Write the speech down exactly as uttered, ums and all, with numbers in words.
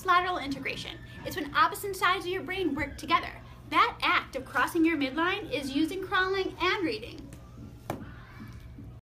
That's lateral integration. It's when opposite sides of your brain work together. That act of crossing your midline is used in crawling and reading.